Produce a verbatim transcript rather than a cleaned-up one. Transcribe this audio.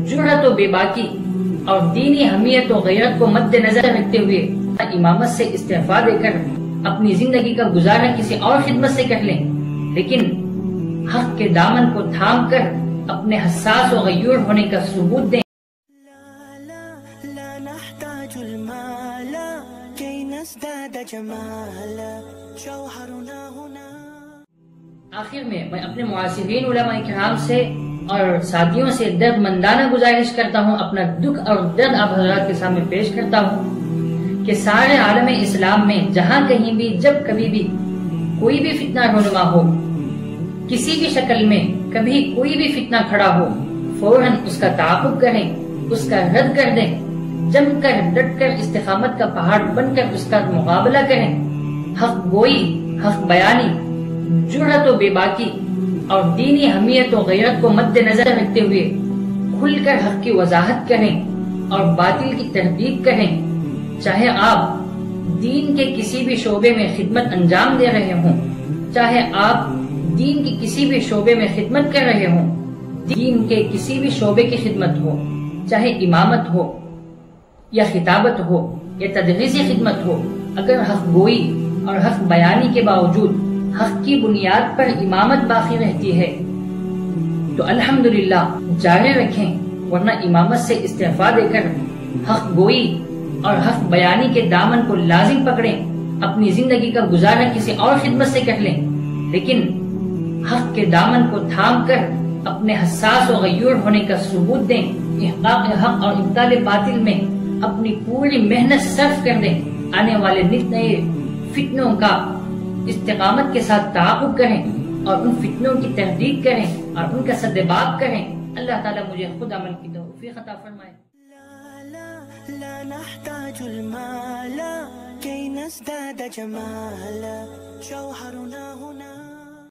جرأت و بے باکی اور دینی حمیت و غیرت کو مد نظر رکھتے ہوئے امامت سے استعفا دے کر اپنی زندگی کا گزارا کسی اور خدمت سے کر لیں، لیکن حق کے دامن کو تھام کر اپنے حساس و غیور ہونے کا ثبوت دیں۔ آخر میں میں اپنے معاصرین علماء کرام سے اور ساتھیوں سے درد مندانہ گزارش کرتا ہوں، اپنا دکھ اور درد آپ حضرات کے سامنے پیش کرتا ہوں کہ سارے عالم اسلام میں جہاں کہیں بھی جب کبھی بھی کوئی بھی فتنہ رونما ہو، کسی بھی شکل میں کبھی کوئی بھی فتنہ کھڑا ہو، فوراً اس کا تعاقب کریں، اس کا رد کر دیں، جم کر ڈٹ کر استقامت کا پہاڑ بن کر اس کا مقابلہ کریں، حق گوئی، حق بیانی، جرأت و بے باکی اور دینی حمیت و غیرت کو مد نظر رکھتے ہوئے کھل کر حق کی وضاحت کریں اور باطل کی تردید کریں، چاہے آپ دین کے کسی بھی شعبے میں خدمت انجام دے رہے ہوں، چاہے آپ دین کی کسی بھی شعبے میں خدمت کر رہے ہوں، دین کے کسی بھی شعبے کی خدمت ہو، چاہے امامت ہو یا خطابت ہو یا تدریسی خدمت ہو، اگر حق گوئی اور حق بیانی کے باوجود حق کی بنیاد پر امامت باقی رہتی ہے تو الحمدللہ جاری رکھیں، ورنہ امامت سے استعفا دے کر حق گوئی اور حق بیانی کے دامن کو لازم پکڑیں، اپنی زندگی کا گزارا کسی اور خدمت سے کر لیں، لیکن حق کے دامن کو تھام کر اپنے حساس و غیور ہونے کا ثبوت دیں، احقاق حق اور ابطال باطل میں اپنی پوری محنت صرف کر دیں، آنے والے نت نئے فتنوں کا استقامت کے ساتھ تعاقب کریں اور ان فتنوں کی تردید کریں اور ان کا سدباب کریں۔ اللہ تعالیٰ مجھے خود عمل کی توفیق عطا فرمائے۔ لا نحتاج المال كي نزداد جمالا، جوهرنا هنا